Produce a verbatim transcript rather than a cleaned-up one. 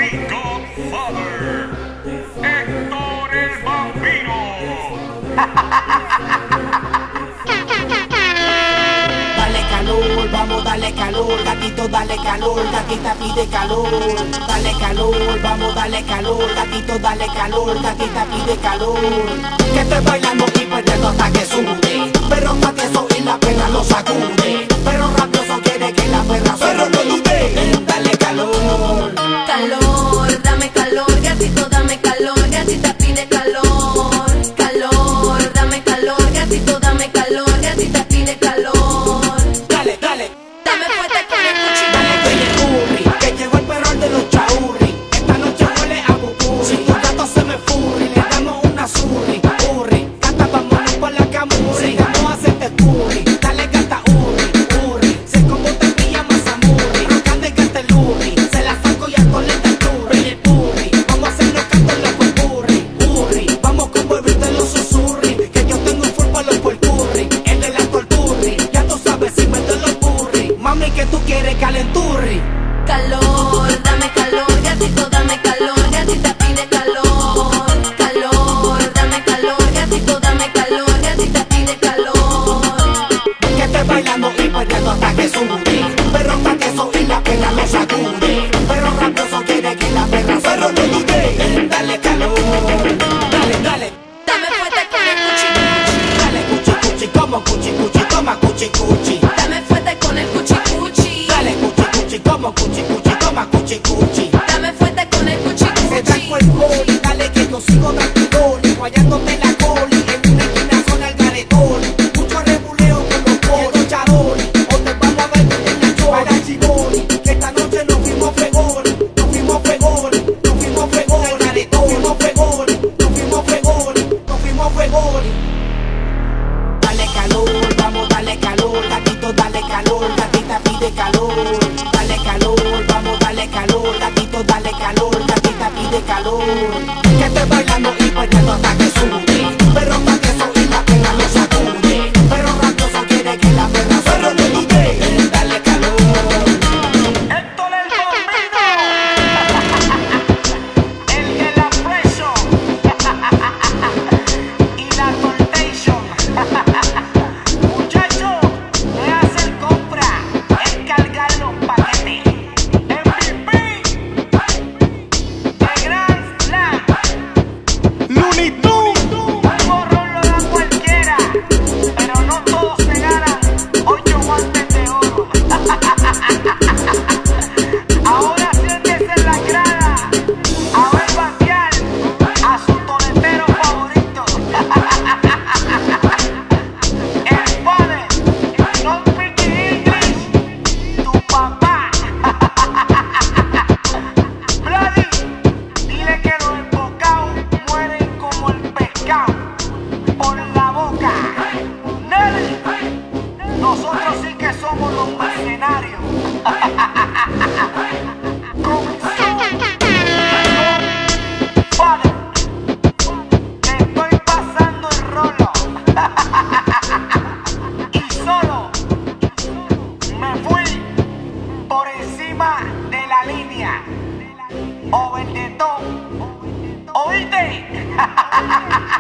mi Godfather, Héctor el Bambino. Dale calor, vamos, dale calor, gatito, dale calor, gatita pide calor. Dale calor, vamos, dale calor, gatito, dale calor, gatita pide calor. Que estoy bailando y perdiendo hasta que sude, pero está tieso y la perra lo sacude. Pero rabioso quiere que la perra pero no dude. Dale calor, calor, dame calor, gatito, dame calor, gatita pide calor. Calor, dame calor, gatito, dame calor, gatita pide calor. Dale, dale, dame fuerte con el cuchillo. dale que le curry, que llegó el perro de los chaurri. Esta noche huele a bucurri. Si tu gato se me furri, le damos una surri, urri. Gata, vámonos por la camurri, vamos a hacerte curry. Dale gata, urri, urri. Se como te pilla más amurri. Rocande gata el urri, se la saco y al colete el turri. Urri, vamos a hacernos canto en los curry, urri. Vamos con volverte los susurri, que yo tengo un full palo por curry. El de la torturri, ya tú sabes si me doy los curry. Mami, que tú quieres calenturri. Calor, dame calor, gatito, dame calor, gatita pide calor. Calor, dame calor, gatito, dame calor, gatita pide calor. Que esté bailando y perdiendo hasta que sude, pero hasta que eso y la perra lo sacude. Pero rabioso quiere que la perra pero no dude. Dale calor, dale, dale, Dame fuerte con el cuchillo. dale cuchi cuchi, como cuchi cuchi, toma cuchi cuchi. Dame fuerte con el cuchi cuchi. Dale cuchi cuchi, como cuchi cuchi, toma cuchi cuchi. Dame fuerte con el cuchi Se cuchi. trajo el boli, dale que yo sigo dando goli, guayándote la coli, en una esquina zona el garetón. Mucho rebuleo con los polos, charoli, o te vamos a dar en la chora. Para chiboli, que esta noche nos fuimos fregón, nos fuimos fregón, nos fuimos fregón, el garetón, nos fuimos fregón, nos fuimos fregón, nos fuimos fregón. Dale calor, vamos, dale calor, gatito, dale calor, gatita pide calor. Dale calor, vamos, dale calor, gatito, dale calor, gatita pide calor. Que esté bailando y perdiendo hasta que sude, pero hasta que eso y la perra lo sacude. Pero rabioso quiere que la perra pero no dude. Dale calor, Héctor el Bambino, el de la preso y la tortation. Muchacho, no es hacer compra, es cargar los paquetes. M V P de Grand Slam. Looney Tunes. Un borrón lo da cualquiera, pero no todos se ganan ocho guantes de oro. Ahora siéntese en la grada a ver pasear a su toletero favorito. El padre, no speak English, tu papá. Bloody, dile que los embocados mueren como el pescado por la boca. Nelly, nosotros sí que somos los mercenarios. Padre, te estoy pasando el rolo. Y solo me fui por encima de la línea. Over the top. ¿Oíste?